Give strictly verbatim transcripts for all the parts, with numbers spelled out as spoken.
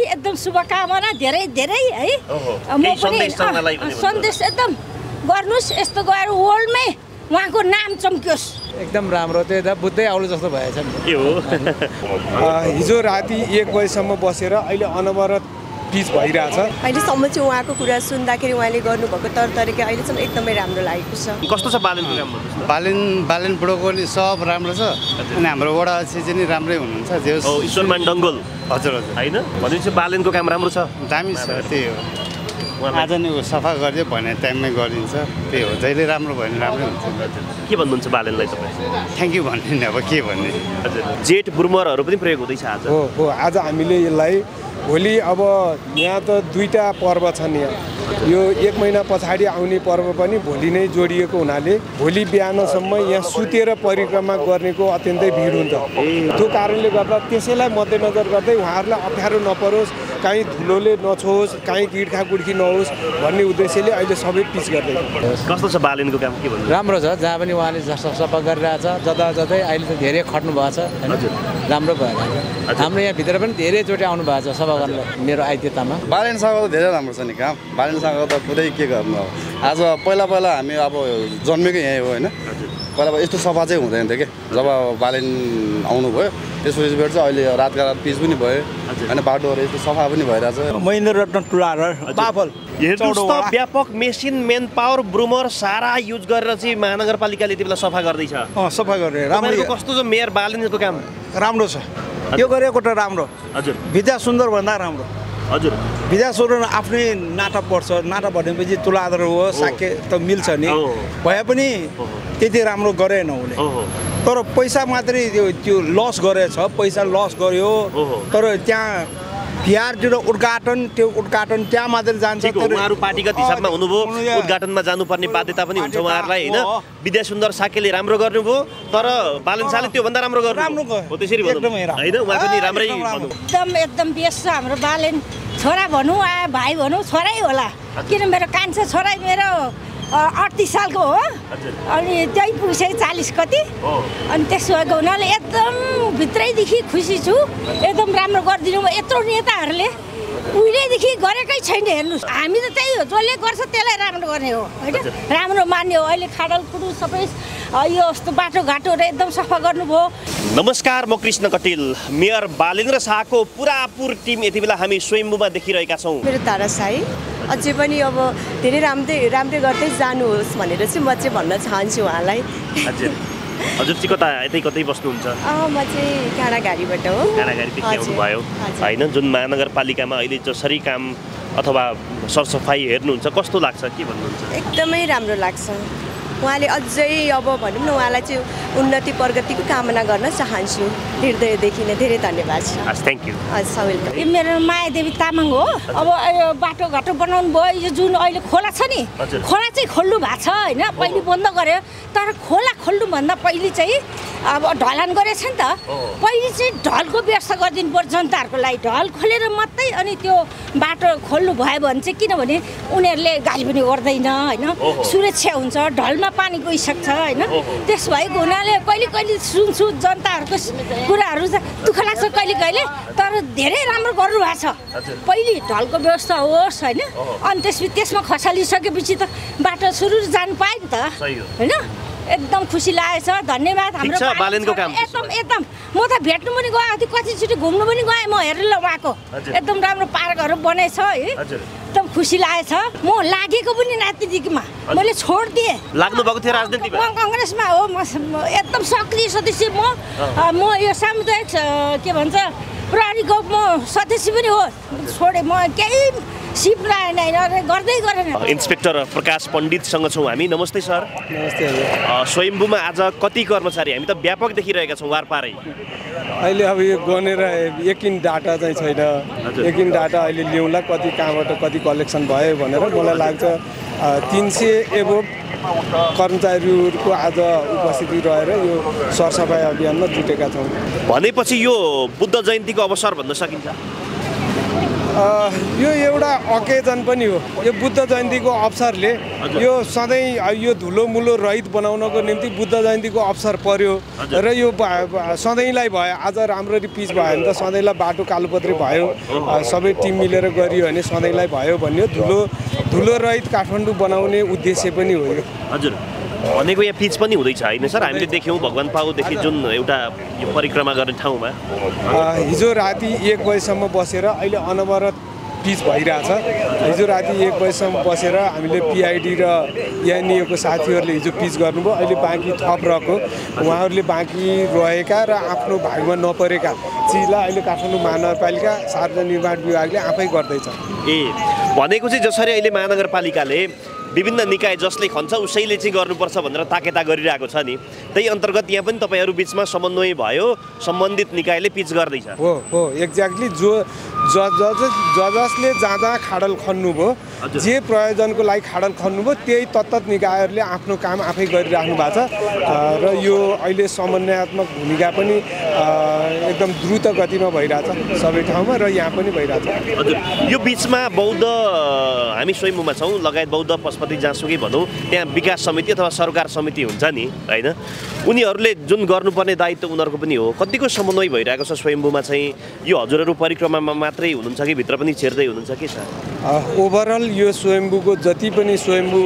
एकदम शुभकामना धेरै धेरै है म पनि सन्देश एकदम गर्नुस् यस्तो गएर वर्ल्डमै उहाँको नाम चम्कियोस् एकदम राम्रो त्यही त बुझ्दै आउनु जस्तो भएछ नि के हो हिजो राति एक बजीसम्म बसेर अहिले अनवरत पिच भइरहेछ अहिलेसम्म चाहिँ उहाँको कुरा सुन्दाखेरि उहाँले गर्नुभएको तर तरिका अहिलेसम्म एकदमै राम्रो लागेको छ कस्तो छ बालेनको काम भन्नुहोस् न बालेन बालेन प्रोटोकल सब राम्रो छ अनि हाम्रो वडा अध्यक्ष चाहिँ नि राम्रै हुनुहुन्छ जे हो ईश्वरमान डङ्गोल हजुर हजुर हैन भनेपछि बालेनको काम राम्रो छ दामी छ त्यही हो आज नि सफा गरिदियो भने टाइममै गरिदिन्छ त्यही हो जहिले राम्रो भयो भने राम्रै हुन्छ के भन्नुहुन्छ बालेनलाई तपाईँ थ्याङ्क यू भन्ने नि अब के भन्ने हजुर जेट ब्रुमरहरू पनि प्रयोग हुँदैछ आज हो हो आज हामीले यसलाई भोलि अब यहाँ त दुईटा पर्व छन् यहाँ यो एक महिना पछाडि आउने पर्व पनि भोलि नै जोडिएको हुनाले भोलि बिहानसम्म यहाँ सुतेर परिक्रमा गर्नेको अत्यन्तै भिड हुन्छ त्यो कारणले गर्दा त्यसैलाई मध्यनजर गर्दै उहाँहरूलाई अप्ठ्यारो नपरोस् काहीँ धुलोले नछोस् काहीँ किडखा कुड्की नहोस् भन्ने उद्देश्यले अहिले सबै पिच गर्दैछ कस्तो छ बालेनको काम के भन्नु राम्रो छ जहाँ पनि उहाँले सफा गरिरहेछ जता जतै अहिले त धेरै खट्नु भएको छ होइन राम्रो भयो हाम्रो यहाँभित्र पनि धेरैचोटि आउनु भएको छ सफा गर्न मेरो आइदिएतामा बालेनसँग त धेरै राम्रो छ नि काम बालेनसँग त पुरै के गर्नु अब आज पहिला पहिला हामी अब जन्मेकै यहीँ हो होइन पहिला यस्तो सफा चाहिँ हुँदैन थियो कि जब बालेन आउनुभयो त्यसपछि चाहिँ अहिले रातका रात पिच पनि भयो होइन बाटोहरू यस्तो सफा पनि भइरहेछ महेन्द्र रत्न टुलार बाफल हेर्नुहोस् त व्यापक मेसिन मेन पावर ब्रुमर सारा युज गरेर चाहिँ महानगरपालिकाले यति बेला सफा गर्दैछ सफा गरेर राम्रो कस्तो छ मेयर बालेनको काम राम्रो छ यो गरेको त राम्रो हजुर विद्या सुन्दर भन्दा राम्रो हजुर विद्या सुन्दर आफ्नै नाटक पर्छ नाटक भनेपछि तुलाधर हो साक्य त मिल्छ नि भए पनि त्यति राम्रो गरेन उसले तर पैसा मात्रै त्यो त्यो लस गरेछ पैसा लस गर्यो तर त्यहाँ बिहारतिर उद्घाटन त्यो उद्घाटन त्यहाँ मात्रै जान्छ उहाँहरू पार्टीगत हिसाबमा हुनुभयो उद्घाटनमा जानुपर्ने बाध्यता पनि हुन्छ उहाँहरूलाई होइन विद्या सुन्दर साक्यले राम्रो गर्नुभयो तर बालन शाहले त्योभन्दा राम्रो गर्नु हो त्यसरी भनौँ होइन उहाँ पनि राम्रै एकदम एकदम बेस्ट छ हाम्रो बालेन छोरा भनौँ आ भाइ भनौँ छोरै होला किन मेरो कान्छा छोरा मेरो अडतिस सालको हो अनि त्यही पुगिसक्यो चालिस कति अनि त्यसो भएको हुनाले एकदम भित्रैदेखि खुसी छु एकदम राम्रो गरिदिनु यत्रो नेताहरूले उहिलेदेखि गरेकै छैन हेर्नुहोस् हामी त त्यही हो जसले गर्छ त्यसलाई राम्रो गर्ने हो होइन राम्रो मान्ने हो अहिले खाडल कुडु सबै यो यस्तो बाटोघाटोहरू एकदम सफा गर्नुभयो नमस्कार म कृष्ण कटेल मेयर बालेन्द्र शाहको पुरापुर टिम यति बेला हामी स्वयम्भूमा देखिरहेका छौँ मेरो तारा साई अझै पनि अब धेरै राम्रै राम्रै गर्दै जानुहोस् भनेर चाहिँ म चाहिँ भन्न चाहन्छु उहाँलाई हजुर हजुर चाहिँ कता यतै कतै बस्नुहुन्छ म चाहिँ काँडाघारीबाट हो काँडाघारीदेखि आउनुभयो होइन जुन महानगरपालिकामा अहिले जसरी काम अथवा सरसफाइ हेर्नुहुन्छ कस्तो लाग्छ के भन्नुहुन्छ एकदमै राम्रो लाग्छ उहाँले अझै अब भनौँ न उहाँलाई चाहिँ उन्नति प्रगतिको कामना गर्न चाहन्छु हृदयदेखि नै धेरै धन्यवाद छ थ्याङ्क यू हस् वेलकम यो मेरो मायादेवी तामाङ हो अब यो बाटोघाटो बनाउनु भयो यो जुन अहिले खोला छ नि खोला चाहिँ खोल्नु भएको छ होइन पहिले बन्द गर्यो तर खोला खोल्नुभन्दा पहिले चाहिँ अब ढलान गरेछ नि त पहिले चाहिँ ढलको व्यवस्था गरिदिनु पर्छ जनताहरूको लागि ढल खोलेर मात्रै अनि त्यो बाटो खोल्नु भयो भने चाहिँ किनभने उनीहरूले गाली पनि गर्दैन होइन सुरक्षा हुन्छ ढलमा पानी गइसक्छ होइन त्यस भएको हुनाले कहिले कहिले सुन्छु जनताहरूको कुराहरू दुःख लाग्छ कहिले कहिले तर धेरै राम्रो गर्नुभएको छ पहिले ढलको व्यवस्था होस् होइन अनि त्यसपछि त्यसमा खसालिसकेपछि त बाटो सुरु जानु पायो नि त होइन एकदम खुसी लागेछ धन्यवाद हाम्रो एकदम एकदम म त भेट्नु पनि गएँ त्यो कतिचोटि घुम्नु पनि गएँ म हेरेर उहाँको एकदम राम्रो पार्कहरू बनेछ है एकदम खुसी लागेछ म लागेको पनि राजनीतिमा मैले छोडिदिएँ लाग्नु भएको थियो राजनीतिमा म कङ्ग्रेसमा हो म एकदम सक्रिय सदस्य म म यो सामुदायिक के भन्छ प्रहरीको म सदस्य पनि हो छोडेँ म केही सिप गर्दै गरेन इन्सपेक्टर प्रकाश पण्डितसँग छौँ हामी नमस्ते सर नमस्ते हजुर स्वयम्भूमा आज कति कर्मचारी हामी त व्यापक देखिरहेका छौँ वारपारै अहिले अब यो गनेर यकिन डाटा चाहिँ छैन यकिन डाटा अहिले ल्याउँला कति कहाँबाट कति कलेक्सन भयो भनेर मलाई लाग्छ तिन सय एबोभ कर्मचारीहरूको आज उपस्थिति रहेर यो सरसफाइ अभियानमा जुटेका छौँ भनेपछि यो बुद्ध जयन्तीको अवसर भन्न सकिन्छ यो एउटा अकेजन पनि हो। यो बुद्ध जयन्तीको अवसरले यो सधैँ यो धुलो मुलो रहित बनाउनको निम्ति बुद्ध जयन्तीको अवसर पर्यो र यो सधैँलाई भयो। आज राम्ररी पिच भयो भने त सधैँलाई बाटो कालोपत्रे भयो, सबै टिम मिलेर गरियो भने सधैँलाई भयो भन्यो। धुलो धुलो रहित काठमाडौँ बनाउने उद्देश्य पनि हो यो। हजुर भनेको यहाँ पिच पनि हुँदैछ होइन सर? हामीले देख्यौँ भगवान पाउदेखि जुन एउटा यो परिक्रमा गर्ने ठाउँमा हिजो राति एक बजीसम्म बसेर अहिले अनवरत पिच भइरहेछ। हिजो राति एक बजीसम्म बसेर हामीले पिआइडी र एनइएको साथीहरूले हिजो पिच गर्नुभयो। अहिले बाँकी थप रहेको उहाँहरूले बाँकी रहेका र आफ्नो भागमा नपरेका चिजलाई अहिले काठमाडौँ महानगरपालिका सार्वजनिक निर्माण विभागले आफै गर्दैछ। ए भनेको चाहिँ जसरी अहिले महानगरपालिकाले विभिन्न निकाय जसले खन्छ उसैले चाहिँ गर्नुपर्छ भनेर ताकेता गरिरहेको छ नि, त्यही अन्तर्गत यहाँ पनि तपाईँहरू बिचमा समन्वय भयो, सम्बन्धित निकायले पिच गर्दैछ। हो हो एक्ज्याक्टली। जो ज ज जसले जहाँ जहाँ खाडल खन्नुभयो, जे प्रयोजनको लागि खाडल खन्नुभयो त्यही तत्त निकायहरूले आफ्नो काम आफै गरिराख्नु भएको छ र यो अहिले समन्वयात्मक भूमिका पनि एकदम द्रुत गतिमा भइरहेछ सबै ठाउँमा र यहाँ पनि भइरहेछ। हजुर यो बिचमा बौद्ध हामी स्वयम्भूमा छौँ लगायत बौद्ध पशुपति जहाँसुकै भनौँ त्यहाँ विकास समिति अथवा सरकार समिति हुन्छ नि होइन, उनीहरूले जुन गर्नुपर्ने दायित्व उनीहरूको पनि हो। कतिको समन्वय भइरहेको छ स्वयम्भूमा चाहिँ? यो हजुरहरू परिक्रमामा मात्रै हुनुहुन्छ कि भित्र पनि छिर्दै हुनुहुन्छ के छ? ओभरअल यो स्वयम्भूको जति पनि स्वयम्भू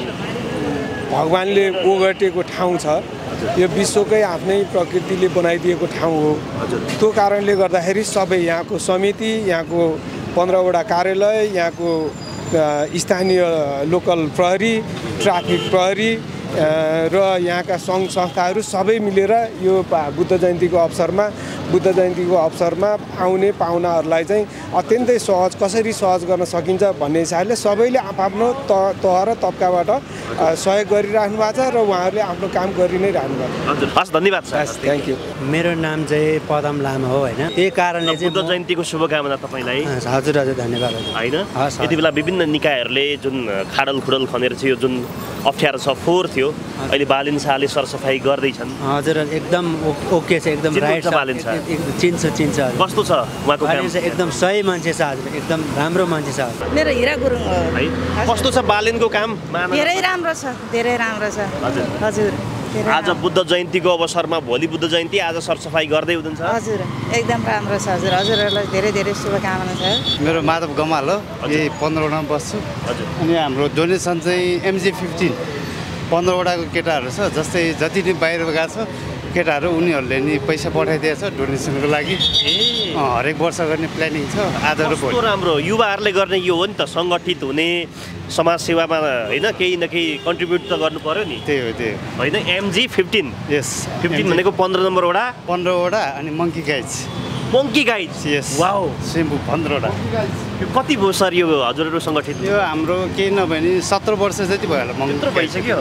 भगवान्ले ओगटेको ठाउँ छ यो विश्वकै आफ्नै प्रकृतिले बनाइदिएको ठाउँ हो। त्यो कारणले गर्दाखेरि सबै यहाँको समिति, यहाँको पन्ध्रवटा कार्यालय, यहाँको स्थानीय लोकल प्रहरी, ट्राफिक प्रहरी र यहाँका सङ्घ संस्थाहरू सबै मिलेर यो बुद्ध जयन्तीको अवसरमा बुद्ध जयन्तीको अवसरमा आउने पाहुनाहरूलाई चाहिँ अत्यन्तै सहज कसरी सहज गर्न सकिन्छ भन्ने हिसाबले सबैले आफ्नो तह र तब्काबाट सहयोग गरिराख्नु भएको छ र उहाँहरूले आफ्नो काम गरि नै राख्नु भएको छ। हजुर हस् धन्यवाद सर। Thank you. मेरो नाम चाहिँ पदम लामा हो होइन, त्यही कारणले चाहिँ बुद्ध जयन्तीको शुभकामना तपाईँलाई। हजुर हजुर धन्यवाद होइन। यति बेला विभिन्न निकायहरूले जुन खाडल खुडल खनेर चाहिँ यो जुन अप्ठ्यारो छ फोहोर थियो अहिले बालिन शाहले सरसफाइ गर्दैछन्। हजुर एकदम ओके छ, एकदम राइट छ। बालिन शाह चिन्छ चिन्छ कस्तो छ उहाँको काम? एकदम सही मान्छे छ, हजुर एकदम राम्रो मान्छे छ। मेरो हिरा गुरुङ हो। है कस्तो छ बालिनको काम? धेरै राम्रो छ, धेरै राम्रो छ। हजुर हजुर आज बुद्ध जयन्तीको अवसरमा भोलि बुद्ध जयन्ती आज सरसफाइ गर्दै हुनुहुन्छ? हजुर एकदम राम्रो छ। हजुर हजुरहरूलाई धेरै धेरै शुभकामना छ। मेरो माधव गमाल हो, यही पन्ध्रवटामा बस्छु। हजुर अनि हाम्रो डोनेसन चाहिँ एमजी फिफ्टिन पन्ध्रवटाको केटाहरू छ, जस्तै जति नै बाहिर गएको छ केटाहरू उनीहरूले नि पैसा पठाइदिएको छ डोनेसनको लागि। हरेक वर्ष गर्ने प्लानिङ छ। आज र भोलि राम्रो युवाहरूले गर्ने यो हो नि त, सङ्गठित हुने समाजसेवामा होइन केही न केही कन्ट्रिब्युट त गर्नु पर्यो नि। त्यही हो त्यही हो होइन। एमजी फिफ्टिन यस फिफ्टिन भनेको पन्ध्र नम्बरवटा पन्ध्रवटा अनि monkey guys monkey guys yes wow सेम्पू पन्ध्रवटा। कति भयो सर यो हजुरहरू सङ्गठित? यो हाम्रो केही नभए नि सत्र वर्ष जति भयो होला। त्यत्रो भइसक्यो?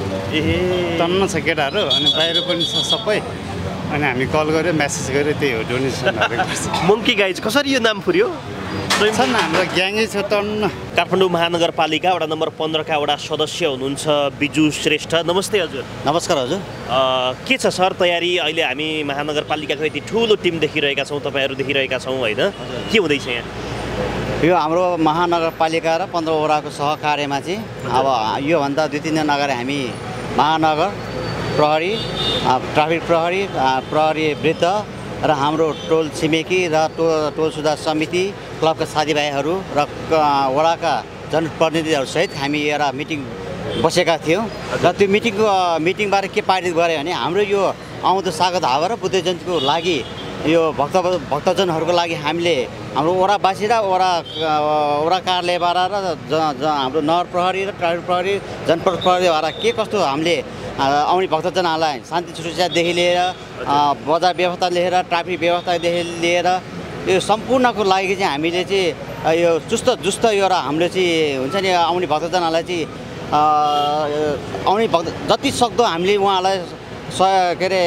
ए टन्न छ केटाहरू अनि बाहिर पनि छ सबै। अनि हामी कल गऱ्यो म्यासेज गऱ्यो, त्यही हो डोनेसन। मङ्की गाइज कसरी यो नाम फुर्यो? छन् हाम्रो ग्याङै छ टन्न। काठमाडौँ महानगरपालिका वडा नम्बर पन्ध्रका वडा सदस्य हुनुहुन्छ बिजु श्रेष्ठ। नमस्ते हजुर। नमस्कार हजुर। के छ सर तयारी? अहिले हामी महानगरपालिकाको यति ठुलो टिम देखिरहेका छौँ, तपाईँहरू देखिरहेका छौँ होइन, के हुँदैछ यहाँ? यो हाम्रो महानगरपालिका र पन्ध्रवटाको सहकार्यमा चाहिँ अब योभन्दा दुई तिन दिन अगाडि हामी महानगर प्रहरी, ट्राफिक प्रहरी, प्रहरी वृद्ध र हाम्रो टोल छिमेकी र टो टोल सुधार समिति क्लबका साथीभाइहरू र वडाका जनप्रतिनिधिहरूसहित हामी एउटा मिटिङ बसेका थियौँ र त्यो मिटिङको मिटिङबाट के पारित गऱ्यो भने हाम्रो यो आउँदो स्वागत हावा र बुद्ध जयन्तीको लागि यो भक्त भक्तजनहरूको लागि हामीले हाम्रो वडावासी र वडा वडा कार्यालयबाट र हाम्रो नगर प्रहरी र ट्राफिक प्रहरी जनपद प्रहरीबाट के कस्तो हामीले आउने भक्तजनहरूलाई शान्ति सुरक्षादेखि लिएर बजार व्यवस्था लिएर ट्राफिक व्यवस्थादेखि लिएर यो सम्पूर्णको लागि चाहिँ हामीले चाहिँ यो चुस्त जुस्त एउटा हामीले चाहिँ हुन्छ नि आउने भक्तजनहरूलाई चाहिँ आउने भक्त जति सक्दो हामीले उहाँलाई के अरे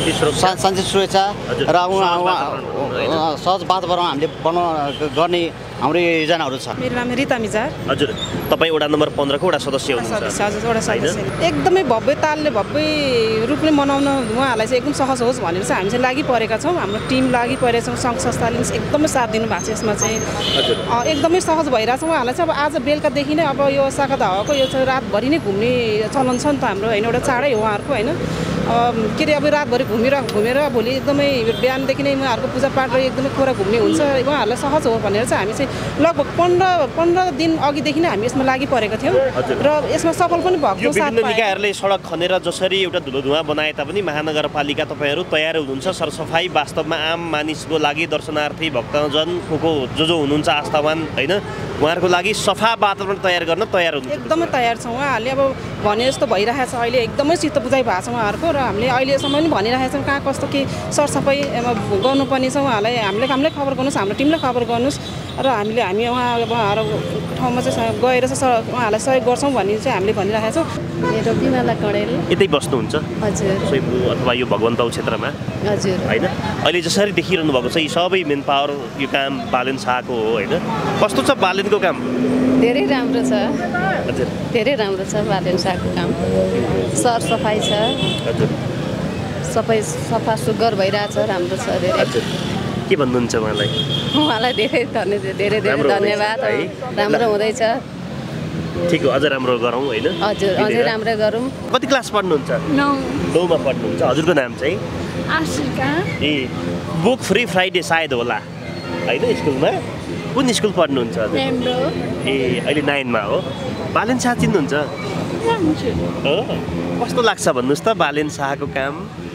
शान्ति सुरक्षा र सहज वातावरण हामीले बनाउ गर्ने हाम्रो योजनाहरू छ। मेरो नाम रिता मिजार। हजुर, तपाईँ वडा नम्बर पन्ध्रको वडा सदस्य हुनुहुन्छ। हजुर, वडा सदस्य। एकदमै भव्य तालले भव्य रूपले मनाउन उहाँहरूलाई चाहिँ एकदम सहज होस् भनेर चाहिँ हामी चाहिँ लागि परेका छौँ। हाम्रो टिम लागि परेका छौँ, सङ्घ संस्थाले एकदमै साथ दिनुभएको छ यसमा चाहिँ। एकदमै सहज भइरहेछ उहाँहरूलाई चाहिँ। अब आज बेलुकादेखि नै अब यो शाखा धावाको यो चाहिँ रातभरि नै घुम्ने चलन छ नि त हाम्रो होइन, एउटा चाडै हो उहाँहरूको होइन। के अरे अब रातभरि घुमेर घुमेर भोलि एकदमै बिहानदेखि नै उहाँहरूको पूजापाठ र एकदमै खोरा घुम्ने हुन्छ, उहाँहरूलाई सहज हो भनेर चाहिँ हामी चाहिँ लगभग पन्ध्र पन्ध्र दिन अघिदेखि नै हामी यसमा लागि परेका थियौँ र यसमा सफल पनि भएको छ। विभिन्न निकायहरूले सडक खनेर जसरी एउटा धुलो धुवा बनाए तापनि महानगरपालिका तपाईँहरू तयार हुनुहुन्छ सरसफाइ वास्तवमा आम मानिसको लागि, दर्शनार्थी भक्तजन को को जो जो हुनुहुन्छ आस्थावान होइन, उहाँहरूको लागि सफा वातावरण तयार गर्न तयार हुनुहुन्छ। एकदमै तयार छ उहाँहरूले। अब भने जस्तो भइरहेको छ अहिले, एकदमै चित्त बुझाइ भएको छ उहाँहरूको र हामीले अहिलेसम्म पनि भनिरहेका छौँ कहाँ कस्तो के सरसफाइ गर्नुपर्ने छ उहाँहरूलाई। हामीले हामीलाई खबर गर्नुहोस्, हाम्रो टिमलाई खबर गर्नुहोस् र हामीले हामी उहाँ उहाँहरू ठाउँमा चाहिँ गएर चाहिँ उहाँहरूलाई सहयोग गर्छौँ भन्ने चाहिँ हामीले भनिरहेका छौँ। मेरो बिमला कडेल। यतै बस्नुहुन्छ? हजुर। स्वयम्भू अथवा यो भगवन्ताउ क्षेत्रमा? हजुर। होइन, अहिले जसरी देखिरहनु भएको छ यी सबै मेन पावर यो काम बालेन शाहको हो होइन, कस्तो छ बालेनको काम? धेरै राम्रो छ। हजुर, धेरै राम्रो छ बालेन शाहको काम। सरसफाइ छ। हजुर, सबै सफा सुग्घर भइरहेछ, राम्रो छ धेरै। हजुर, के भन्नुहुन्छ उहाँलाई? उहाँलाई धेरै धन्यवाद, धेरै धेरै धन्यवाद। राम्रो हुँदैछ। ठिक हो, अझ राम्रो गरौँ होइन? हजुर, अझै राम्रो गरौँ। कति क्लास पढ्नुहुन्छ? नौ। नौमा पढ्नुहुन्छ। हजुरको नाम चाहिँ? आशिका। ए, बुक फ्री फ्राइडे सायद होला होइन स्कुलमा? कुन स्कुल पढ्नुहुन्छ? ए, अहिले नाइनमा हो। बालेन शाह चिन्नुहुन्छ? हो, कस्तो लाग्छ भन्नुहोस् त बालेन शाहको काम?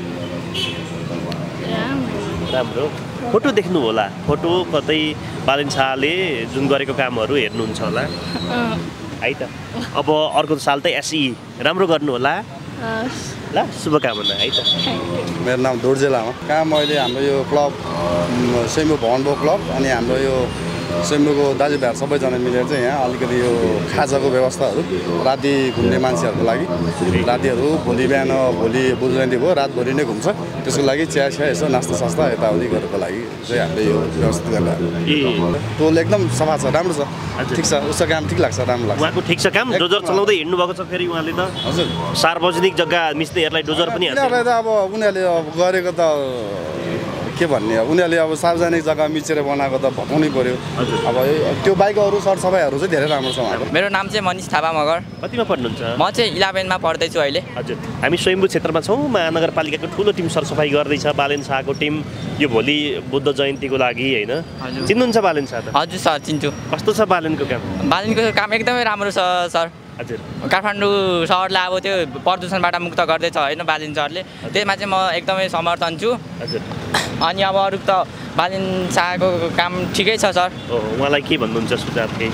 राम्रो। फोटो देख्नु होला, फोटो कतै बालेन शाहले जुन गरेको कामहरू हेर्नुहुन्छ होला है त। अब अर्को साल त एसई राम्रो गर्नु होला ल, शुभकामना है त। मेरो नाम दोर्जे लामा। काम अहिले हाम्रो यो क्लब स्वयम्भू भवनबो क्लब अनि हाम्रो यो स्वयम्भूको दाजुभाइहरू सबैजना मिलेर चाहिँ यहाँ अलिकति यो खाजाको व्यवस्थाहरू राति घुम्ने मान्छेहरूको लागि, रातिहरू भोलि बिहान भोलि बुधजयन्ती भयो रातभरि नै घुम्छ, त्यसको लागि चिया चिया यसो नास्ता सास्ता यताउति गरेको लागि चाहिँ हामीले यो व्यवस्थित गरेर। टोल एकदम सफा छ, राम्रो छ, ठिक छ, उसको काम ठिक लाग्छ, राम्रो लाग्छ। उहाँको ठिक छ काम? डोजर चलाउँदै हिँड्नु भएको छ फेरि उहाँले त? हजुर। सार्वजनिक जग्गा मिच्नेहरूलाई डोजर पनि हाल्छ? उनीहरूलाई त अब उनीहरूले अब गरेको त के भन्ने, उनीहरूले अब सार्वजनिक जग्गा मिचेर बनाएको त भगाउनै पर्यो। अब त्यो बाइकहरू सरसफाइहरू चाहिँ धेरै राम्रो छ उहाँको। मेरो नाम चाहिँ मनिष थापा मगर। कतिमा पढ्नुहुन्छ? म चाहिँ इलेभेनमा पढ्दैछु अहिले। हजुर, हामी स्वयम्भू क्षेत्रमा छौँ। महानगरपालिकाको ठुलो टिम सरसफाइ गर्दैछ, बालेन शाहको टिम यो भोलि बुद्ध जयन्तीको लागि होइन। चिन्नुहुन्छ बालेन शाह त? हजुर सर, चिन्छु। कस्तो छ बालेनको काम? बालेनको काम एकदमै राम्रो छ सर। हजुर। काठमाडौँ सहरलाई अब त्यो प्रदूषणबाट मुक्त गर्दैछ होइन बालेन सरले, त्यसमा चाहिँ म एकदमै समर्थन छु। हजुर। अनि अब अरू त बालेन शाहको काम ठिकै छ सर। उहाँलाई के भन्नुहुन्छ सुझाव केही?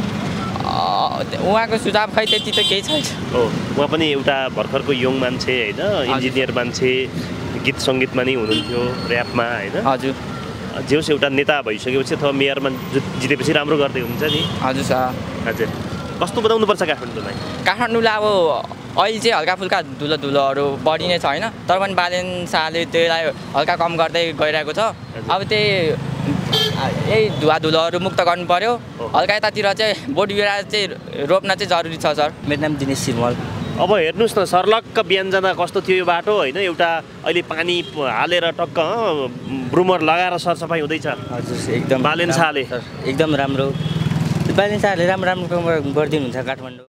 उहाँको सुझाव खै त्यति त केही छैन। हो, उहाँ पनि एउटा भर्खरको यङ मान्छे होइन, इन्जिनियर मान्छे, गीत सङ्गीतमा नै हुनुहुन्थ्यो, ऱ्यापमा होइन। हजुर। जे होस् एउटा नेता भइसकेपछि अथवा मेयरमा जितेपछि राम्रो गर्दै हुन्छ नि। हजुर सर। हजुर, कस्तो बनाउनु पर्छ काठमाडौँलाई? काठमाडौँलाई अब अहिले चाहिँ हल्का फुल्का धुलो धुलोहरू बढी नै छ होइन, तर पनि बालेन शाहले त्यसलाई हल्का कम गर्दै गइरहेको छ। अब त्यही यही धुवा धुलोहरू मुक्त गर्नु पर्यो। हल्का यतातिर चाहिँ बोट बिरुवा चाहिँ रोप्न चाहिँ जरुरी छ सर। मेरो नाम दिनेश सिरमल। अब हेर्नुहोस् न, सर्लक्क बिहान जाँदा कस्तो थियो यो बाटो होइन, एउटा अहिले पानी हालेर टक्क ब्रुमर लगाएर सरसफाइ हुँदैछ। हजुर, एकदम बालेन शाहले एकदम राम्रो, बालेन शाहले राम्रो राम्रो काम गरिदिनुहुन्छ काठमाडौँ।